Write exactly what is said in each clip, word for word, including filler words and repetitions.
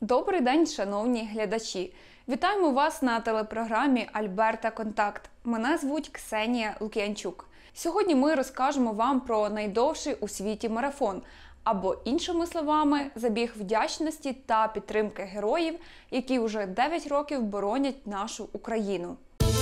Добрий день, шановні глядачі! Вітаємо вас на телепрограмі «Альберта Контакт». Мене звуть Ксенія Лук'янчук. Сьогодні ми розкажемо вам про найдовший у світі марафон, або, іншими словами, забіг вдячності та підтримки героїв, які вже дев'ять років боронять нашу Україну.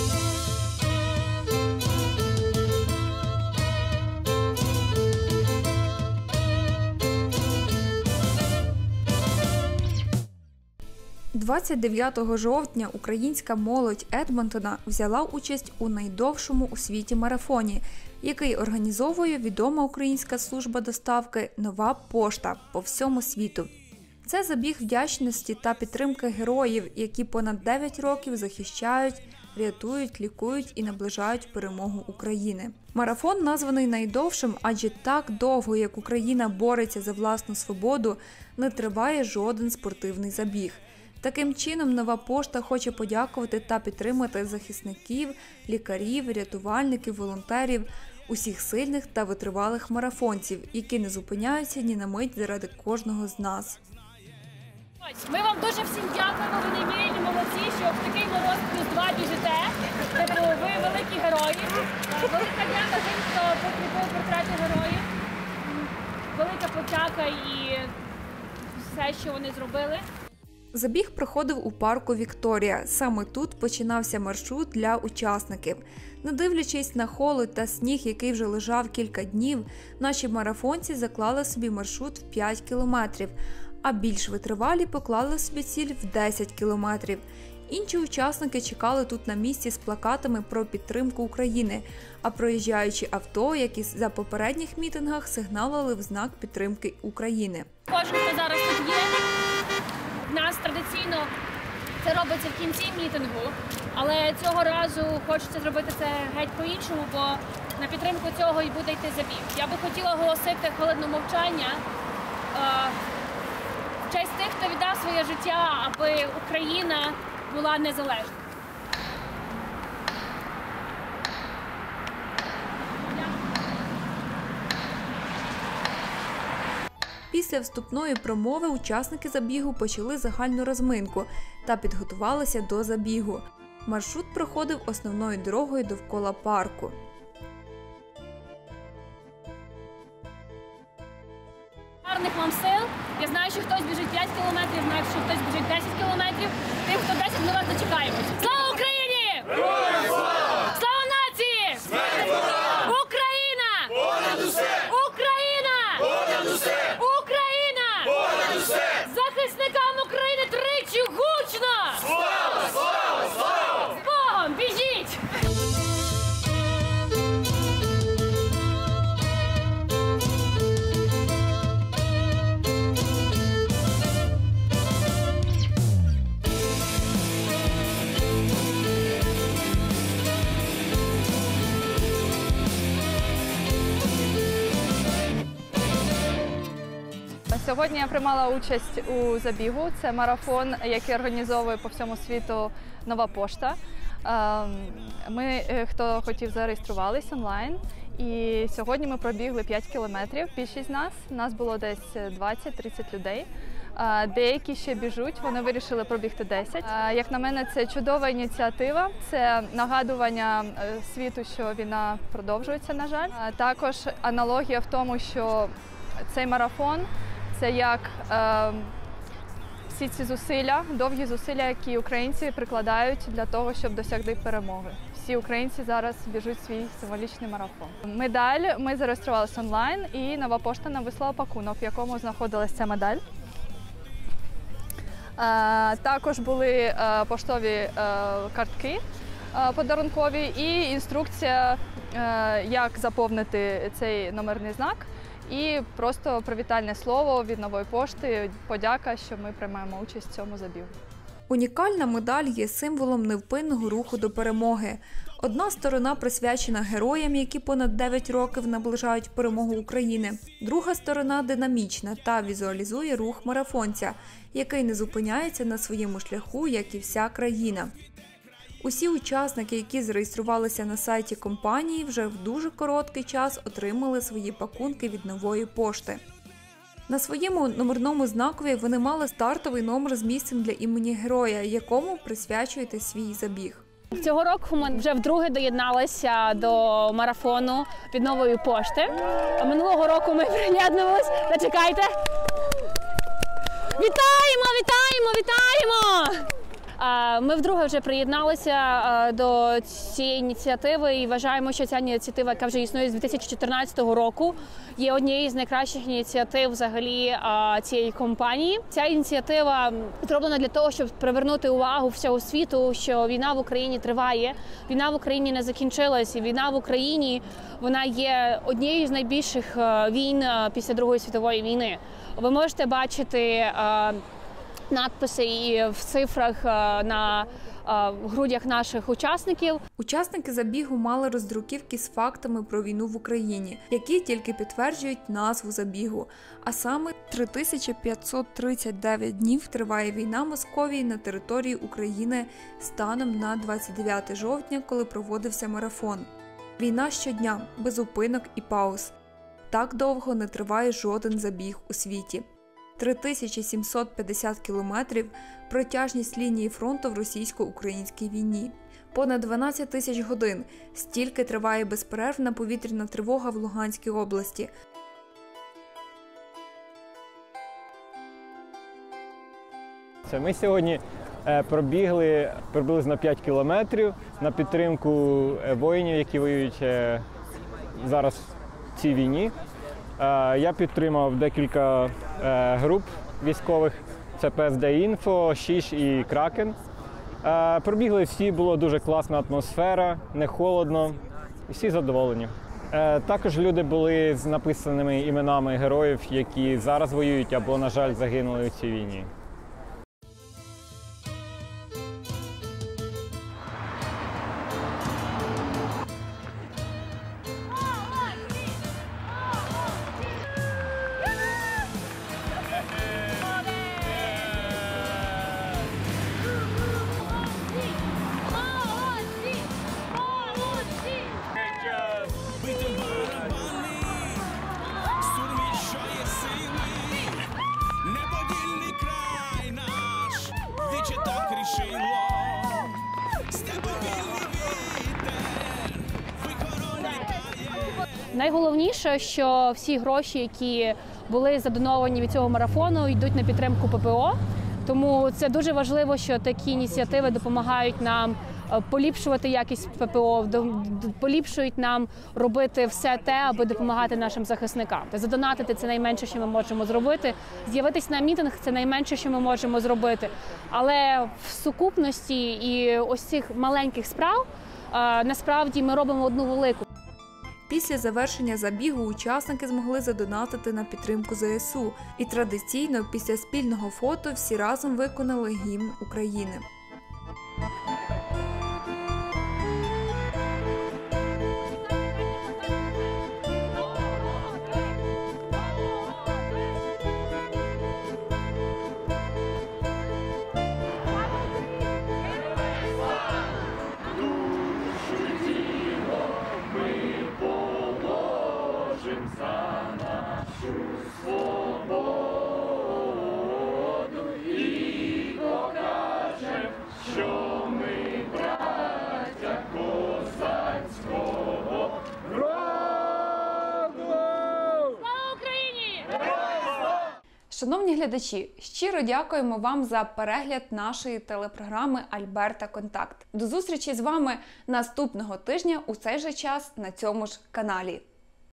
двадцять дев'ятого жовтня українська молодь Едмонтона взяла участь у найдовшому у світі марафоні, який організовує відома українська служба доставки «Нова пошта» по всьому світу. Це забіг вдячності та підтримки героїв, які понад дев'ять років захищають, рятують, лікують і наближають перемогу України. Марафон названий найдовшим, адже так довго, як Україна бореться за власну свободу, не триває жоден спортивний забіг. Таким чином, Нова пошта хоче подякувати та підтримати захисників, лікарів, рятувальників, волонтерів, усіх сильних та витривалих марафонців, які не зупиняються ні на мить заради кожного з нас. Ми вам дуже всім дякуємо, ви неймовірні молодці, що в такий мороз плюс два біжите. Тобто ви великі герої. Велика дяка тим, хто покріпив портрети героїв. Велика подяка і все, що вони зробили. Забіг проходив у парку Вікторія. Саме тут починався маршрут для учасників. Не дивлячись на холод та сніг, який вже лежав кілька днів, наші марафонці заклали собі маршрут в п'ять кілометрів, а більш витривалі поклали собі ціль в десять кілометрів. Інші учасники чекали тут на місці з плакатами про підтримку України, а проїжджаючі авто, які за попередніх мітингах сигналили в знак підтримки України. Кожен, хто зараз тут є, в нас традиційно це робиться в кінці мітингу, але цього разу хочеться зробити це геть по-іншому, бо на підтримку цього і буде йти забіг. Я би хотіла оголосити хвилину мовчання в честь тих, хто віддав своє життя, аби Україна була незалежна. Після вступної промови учасники забігу почали загальну розминку та підготувалися до забігу. Маршрут проходив основною дорогою довкола парку. Гарних вам сил! Я знаю, що хтось біжить п'ять кілометрів, знаю, що хтось біжить десять кілометрів. Тим, хто десять, ми вас дочекаємось. Слава Україні! Героям слава! Слава нації! Смерть ворогам! Україна! Понад усе! Україна! Понад усе! Україна! Понад усе! Захисникам України тричі гучно! Слава! Слава! Слава! З Богом! Біжіть! Сьогодні я приймала участь у забігу. Це марафон, який організовує по всьому світу Нова пошта. Ми, хто хотів, зареєструвались онлайн. І сьогодні ми пробігли п'ять кілометрів, більшість з нас. Нас було десь двадцять-тридцять людей. Деякі ще біжуть, вони вирішили пробігти десять. Як на мене, це чудова ініціатива. Це нагадування світу, що війна продовжується, на жаль. Також аналогія в тому, що цей марафон – це як е, всі ці зусилля, довгі зусилля, які українці прикладають для того, щоб досягти перемоги. Всі українці зараз біжуть свій символічний марафон. Медаль ми зареєструвалися онлайн, і Нова пошта нам вислала пакунок, в якому знаходилася ця медаль. Е, також були е, поштові е, картки е, подарункові і інструкція, е, як заповнити цей номерний знак. І просто привітальне слово від Нової пошти, подяка, що ми приймаємо участь в цьому забігу. Унікальна медаль є символом невпинного руху до перемоги. Одна сторона присвячена героям, які понад дев'ять років наближають перемогу України. Друга сторона динамічна та візуалізує рух марафонця, який не зупиняється на своєму шляху, як і вся країна. Усі учасники, які зареєструвалися на сайті компанії, вже в дуже короткий час отримали свої пакунки від Нової пошти. На своєму номерному знакові вони мали стартовий номер з місцем для імені героя, якому присвячуєте свій забіг. Цього року ми вже вдруге доєдналися до марафону від Нової пошти. Минулого року ми приєднувалися. Зачекайте! Вітаємо, вітаємо, вітаємо! Ми вдруге вже приєдналися до цієї ініціативи і вважаємо, що ця ініціатива, яка вже існує з дві тисячі чотирнадцятого року, є однією з найкращих ініціатив взагалі цієї компанії. Ця ініціатива зроблена для того, щоб привернути увагу всього світу, що війна в Україні триває, війна в Україні не закінчилась, і війна в Україні, вона є однією з найбільших війн після Другої світової війни. Ви можете бачити надписи і в цифрах на грудях наших учасників. Учасники забігу мали роздруківки з фактами про війну в Україні, які тільки підтверджують назву забігу. А саме три тисячі п'ятсот тридцять дев'ять днів триває війна Московії на території України станом на двадцять дев'яте жовтня, коли проводився марафон. Війна щодня, без зупинок і пауз. Так довго не триває жоден забіг у світі. три тисячі сімсот п'ятдесят кілометрів – протяжність лінії фронту в російсько-українській війні. Понад дванадцять тисяч годин – стільки триває безперервна повітряна тривога в Луганській області. Ми сьогодні пробігли приблизно п'ять кілометрів на підтримку воїнів, які воюють зараз в цій війні. Я підтримав декілька груп військових, це Пе Ес Де Інфо, Шіш і Кракен. Пробігли всі, була дуже класна атмосфера, не холодно, і всі задоволені. Також люди були з написаними іменами героїв, які зараз воюють або, на жаль, загинули у цій війні. Найголовніше, що всі гроші, які були задоновані від цього марафону, йдуть на підтримку Пе Пе О. Тому це дуже важливо, що такі ініціативи допомагають нам поліпшувати якість Пе Пе О, поліпшують нам робити все те, аби допомагати нашим захисникам. Задонатити – це найменше, що ми можемо зробити. З'явитись на мітинг – це найменше, що ми можемо зробити. Але в сукупності і ось цих маленьких справ насправді ми робимо одну велику. Після завершення забігу учасники змогли задонатити на підтримку Зе Ес У. І традиційно після спільного фото всі разом виконали гімн України. Шановні глядачі, щиро дякуємо вам за перегляд нашої телепрограми «Альберта Контакт». До зустрічі з вами наступного тижня у цей же час на цьому ж каналі.